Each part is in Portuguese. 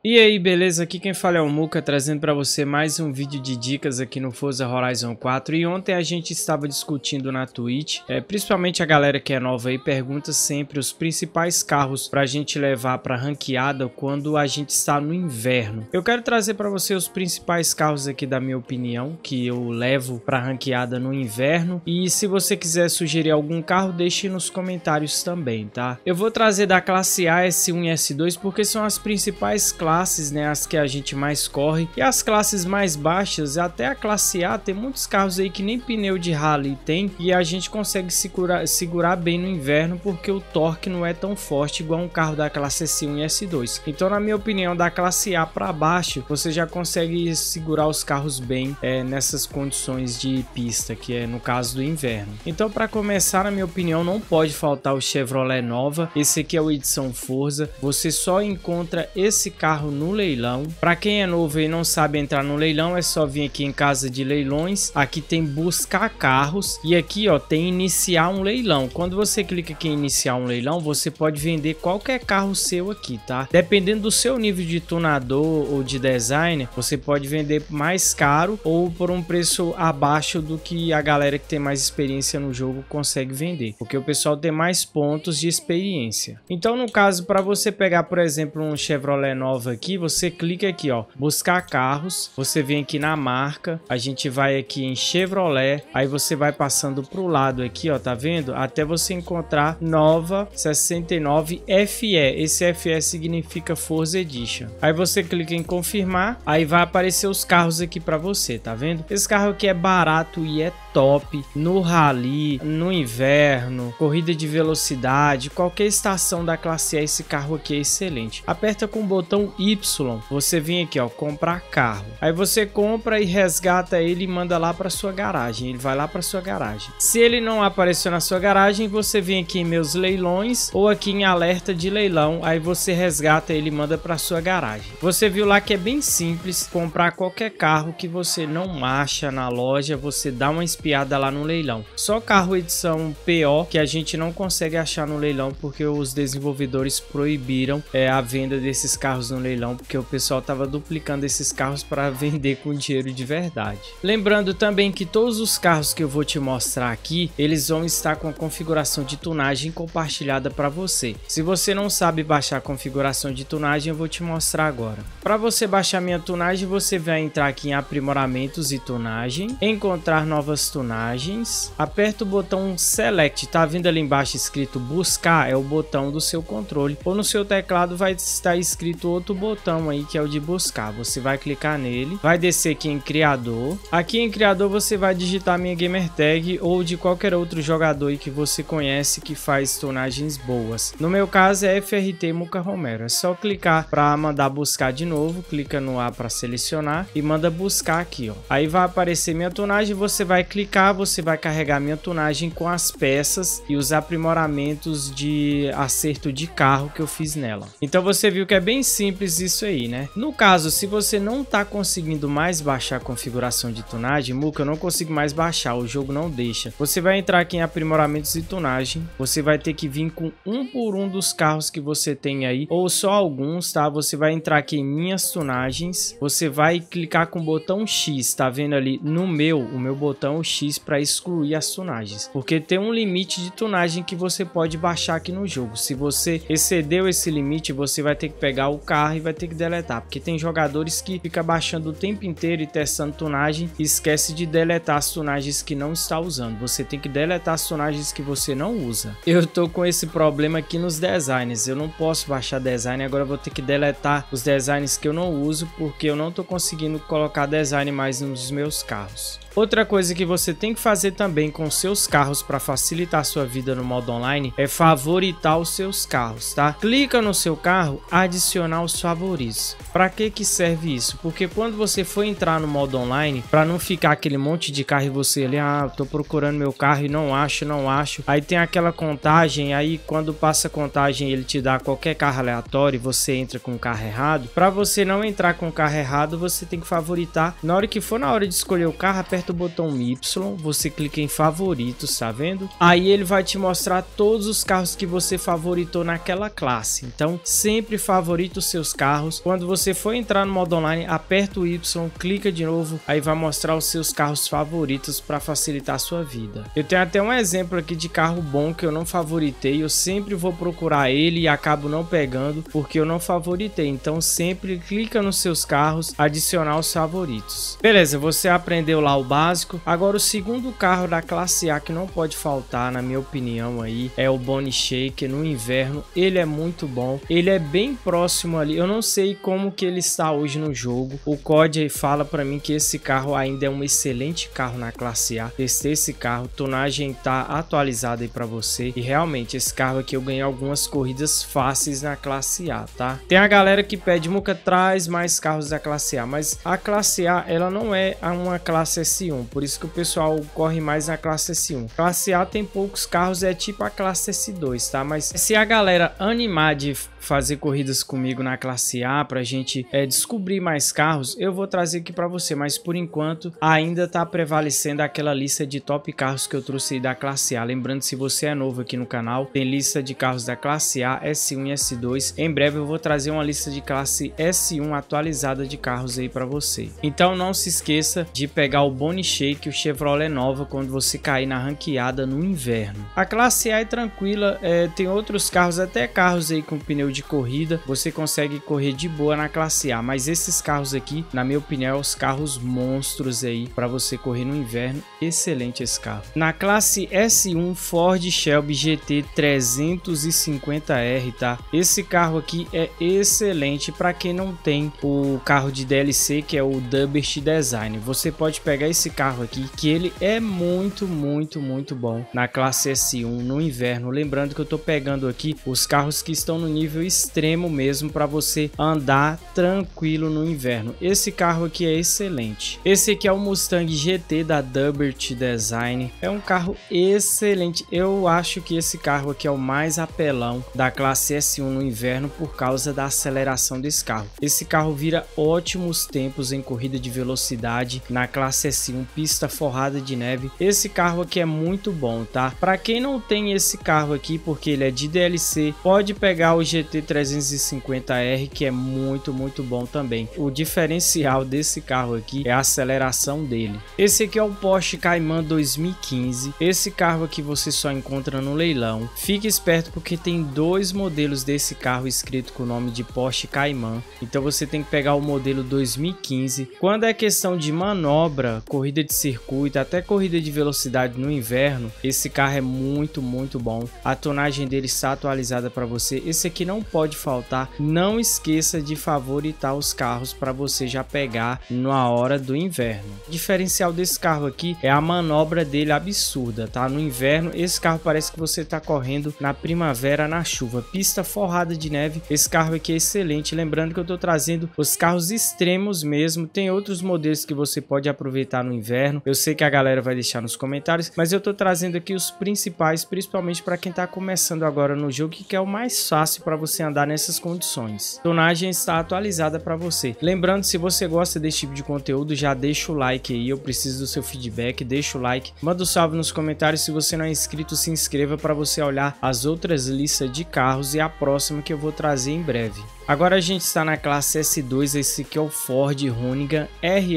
E aí, beleza? Aqui quem fala é o Muca, trazendo para você mais um vídeo de dicas aqui no Forza Horizon 4. E ontem a gente estava discutindo na Twitch, principalmente a galera que é nova aí pergunta sempre os principais carros para a gente levar para ranqueada quando a gente está no inverno. Eu quero trazer para você os principais carros aqui da minha opinião, que eu levo para ranqueada no inverno. E se você quiser sugerir algum carro, deixe nos comentários também, tá? Eu vou trazer da classe A, S1 e S2 porque são as principais classes, né, as que a gente mais corre, e as classes mais baixas, até a classe A, tem muitos carros aí que nem pneu de rally tem, e a gente consegue segurar bem no inverno porque o torque não é tão forte igual um carro da classe S1 e S2. Então, na minha opinião, da classe A para baixo, você já consegue segurar os carros bem nessas condições de pista, que é no caso do inverno. Então, para começar, na minha opinião, não pode faltar o Chevrolet Nova. Esse aqui é o edição Forza. Você só encontra esse carro no leilão. Para quem é novo e não sabe entrar no leilão, é só vir aqui em casa de leilões. Aqui tem buscar carros e aqui ó tem iniciar um leilão. Quando você clica aqui em iniciar um leilão, você pode vender qualquer carro seu aqui, tá? Dependendo do seu nível de tunador ou de designer, você pode vender mais caro ou por um preço abaixo do que a galera que tem mais experiência no jogo consegue vender, porque o pessoal tem mais pontos de experiência. Então, no caso, para você pegar, por exemplo, um Chevrolet Nova aqui, você clica aqui ó, buscar carros, você vem aqui na marca, a gente vai aqui em Chevrolet, aí você vai passando pro lado aqui ó, tá vendo? Até você encontrar Nova 69 FE, esse FE significa Forza Edition. Aí você clica em confirmar, aí vai aparecer os carros aqui para você, tá vendo? Esse carro aqui é barato e é top no rally, no inverno, corrida de velocidade, qualquer estação da classe A, esse carro aqui é excelente. Aperta com o botão Y, você vem aqui ó, comprar carro. Aí você compra e resgata ele e manda lá para sua garagem. Ele vai lá para sua garagem. Se ele não apareceu na sua garagem, você vem aqui em meus leilões ou aqui em alerta de leilão. Aí você resgata ele e manda para sua garagem. Você viu lá que é bem simples comprar qualquer carro que você não acha na loja, você dá uma espiada lá no leilão. Só carro edição PO que a gente não consegue achar no leilão porque os desenvolvedores proibiram a venda desses carros no leilão, porque o pessoal estava duplicando esses carros para vender com dinheiro de verdade. Lembrando também que todos os carros que eu vou te mostrar aqui, eles vão estar com a configuração de tunagem compartilhada para você. Se você não sabe baixar a configuração de tunagem, eu vou te mostrar agora. Para você baixar minha tunagem, você vai entrar aqui em aprimoramentos e tunagem, encontrar novas tunagens, aperta o botão Select, tá vendo ali embaixo escrito buscar, é o botão do seu controle, ou no seu teclado vai estar escrito outro botão aí que é o de buscar. Você vai clicar nele, vai descer aqui em criador. Aqui em criador você vai digitar minha gamer tag ou de qualquer outro jogador aí que você conhece que faz tunagens boas. No meu caso é FRT Muca Romero. É só clicar para mandar buscar de novo, clica no A para selecionar e manda buscar aqui ó. Aí vai aparecer minha tunagem, você vai clicar, você vai carregar minha tunagem com as peças e os aprimoramentos de acerto de carro que eu fiz nela. Então você viu que é bem simples isso aí, né? No caso, se você não tá conseguindo mais baixar a configuração de tunagem, Muca, eu não consigo mais baixar, o jogo não deixa. Você vai entrar aqui em aprimoramentos e tunagem, você vai ter que vir com um por um dos carros que você tem aí, ou só alguns, tá? Você vai entrar aqui em minhas tunagens, você vai clicar com o botão X, tá vendo ali no o meu botão X para excluir as tunagens, porque tem um limite de tunagem que você pode baixar aqui no jogo. Se você excedeu esse limite, você vai ter que pegar o carro e vai ter que deletar, porque tem jogadores que fica baixando o tempo inteiro e testando tunagem e esquece de deletar as tunagens que não está usando. Você tem que deletar as tunagens que você não usa. Eu tô com esse problema aqui nos designs, eu não posso baixar design, agora eu vou ter que deletar os designs que eu não uso porque eu não tô conseguindo colocar design mais nos meus carros. Outra coisa que você tem que fazer também com seus carros para facilitar a sua vida no modo online é favoritar os seus carros, tá? Clica no seu carro, adicionar os favoritos. Para que serve isso? Porque quando você for entrar no modo online, para não ficar aquele monte de carro e você ali, tô procurando meu carro e não acho, aí tem aquela contagem, aí quando passa a contagem ele te dá qualquer carro aleatório e você entra com o carro errado. Para você não entrar com o carro errado, você tem que favoritar. Na hora que for na hora de escolher o carro, aperta aperta o botão Y, você clica em favoritos, tá vendo? Aí ele vai te mostrar todos os carros que você favoritou naquela classe. Então sempre favorita os seus carros. Quando você for entrar no modo online, aperta o Y, clica de novo, aí vai mostrar os seus carros favoritos para facilitar a sua vida. Eu tenho até um exemplo aqui de carro bom que eu não favoritei, eu sempre vou procurar ele e acabo não pegando porque eu não favoritei. Então sempre clica nos seus carros, adicionar os favoritos. Beleza, você aprendeu lá o básico. Agora o segundo carro da classe A que não pode faltar, na minha opinião aí, é o Bonnie Shaker no inverno. Ele é muito bom, ele é bem próximo ali, eu não sei como que ele está hoje no jogo. O COD aí fala para mim que esse carro ainda é um excelente carro na classe A. Testei esse carro, tonagem tá atualizada aí para você e realmente esse carro aqui eu ganhei algumas corridas fáceis na classe A, tá? Tem a galera que pede, Muca, traz mais carros da classe A, mas a classe A ela não é uma classe S1, por isso que o pessoal corre mais na classe S1. Classe A tem poucos carros, é tipo a classe S2, tá? Mas se a galera animar de fazer corridas comigo na classe A pra gente descobrir mais carros, eu vou trazer aqui pra você, mas por enquanto ainda tá prevalecendo aquela lista de top carros que eu trouxe aí da classe A. Lembrando, se você é novo aqui no canal, tem lista de carros da classe A, S1 e S2. Em breve eu vou trazer uma lista de classe S1 atualizada de carros aí pra você. Então não se esqueça de pegar o Bonnie Shaker, o Chevrolet Nova, quando você cair na ranqueada no inverno. A classe A é tranquila, tem outros carros, até carros aí com pneu de corrida, você consegue correr de boa na classe A, mas esses carros aqui, na minha opinião, são os carros monstros aí para você correr no inverno. Excelente esse carro. Na classe S1, Ford Shelby GT 350R, tá? Esse carro aqui é excelente para quem não tem o carro de DLC, que é o Dubert Design. Você pode pegar esse carro aqui, que ele é muito bom na classe S1 no inverno. Lembrando que eu tô pegando aqui os carros que estão no nível extremo mesmo, para você andar tranquilo no inverno. Esse carro aqui é excelente. Esse aqui é o Mustang GT da Dubert Design. É um carro excelente. Eu acho que esse carro aqui é o mais apelão da classe S1 no inverno por causa da aceleração desse carro. Esse carro vira ótimos tempos em corrida de velocidade na classe S1, pista forrada de neve. Esse carro aqui é muito bom, tá? Para quem não tem esse carro aqui, porque ele é de DLC, pode pegar o GT 350R, que é muito bom também. O diferencial desse carro aqui é a aceleração dele. Esse aqui é o Porsche Cayman 2015. Esse carro aqui você só encontra no leilão. Fique esperto porque tem dois modelos desse carro escrito com o nome de Porsche Cayman. Então você tem que pegar o modelo 2015. Quando é questão de manobra, corrida de circuito, até corrida de velocidade no inverno, esse carro é muito bom. A tonagem dele está atualizada para você. Esse aqui não pode faltar. Não esqueça de favoritar os carros para você já pegar na hora do inverno. O diferencial desse carro aqui é a manobra dele absurda, tá? No inverno esse carro parece que você tá correndo na primavera na chuva, pista forrada de neve. Esse carro aqui é excelente. Lembrando que eu tô trazendo os carros extremos mesmo. Tem outros modelos que você pode aproveitar no inverno. Eu sei que a galera vai deixar nos comentários, mas eu tô trazendo aqui os principais, principalmente para quem tá começando agora no jogo, que é o mais fácil para você andar nessas condições. A tonagem está atualizada para você. Lembrando, se você gosta desse tipo de conteúdo, já deixa o like aí, eu preciso do seu feedback. Deixa o like, manda um salve nos comentários. Se você não é inscrito, se inscreva para você olhar as outras listas de carros e a próxima que eu vou trazer em breve. Agora a gente está na classe S2, esse aqui é o Ford Hoonigan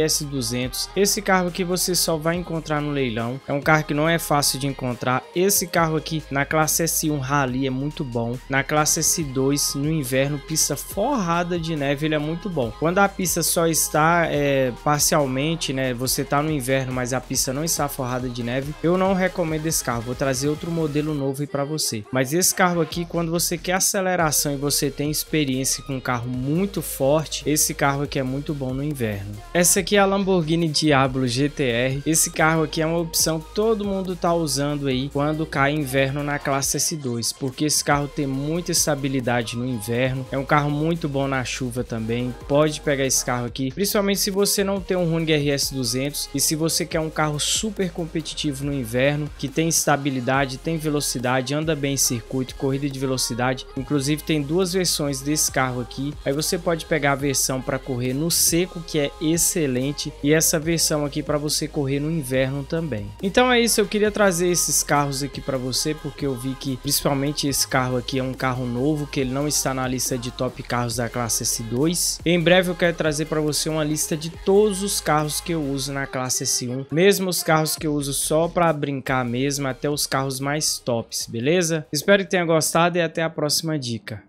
RS200. Esse carro aqui você só vai encontrar no leilão, é um carro que não é fácil de encontrar. Esse carro aqui na classe S1 Rally é muito bom, na classe S2 no inverno, pista forrada de neve, ele é muito bom. Quando a pista só está parcialmente, né, você tá no inverno, mas a pista não está forrada de neve, eu não recomendo esse carro, vou trazer outro modelo novo aí para você. Mas esse carro aqui, quando você quer aceleração e você tem experiência com um carro muito forte, esse carro aqui é muito bom no inverno. Essa aqui é a Lamborghini Diablo GTR. Esse carro aqui é uma opção que todo mundo tá usando aí quando cai inverno na classe S2, porque esse carro tem muita estabilidade no inverno, é um carro muito bom na chuva também. Pode pegar esse carro aqui, principalmente se você não tem um Hoonigan RS200 e se você quer um carro super competitivo no inverno, que tem estabilidade, tem velocidade, anda bem em circuito, corrida de velocidade. Inclusive tem duas versões desse carro carro aqui. Aí você pode pegar a versão para correr no seco, que é excelente, e essa versão aqui para você correr no inverno também. Então é isso, eu queria trazer esses carros aqui para você porque eu vi que principalmente esse carro aqui é um carro novo, que ele não está na lista de top carros da classe S2. Em breve eu quero trazer para você uma lista de todos os carros que eu uso na classe S1, mesmo os carros que eu uso só para brincar mesmo, até os carros mais tops, beleza? Espero que tenha gostado e até a próxima dica.